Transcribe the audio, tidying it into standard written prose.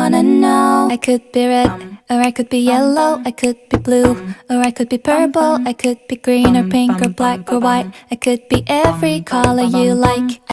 wanna know. I could be red, or I could be yellow, I could be blue, or I could be purple, I could be green or pink or black or white. I could be every color you like.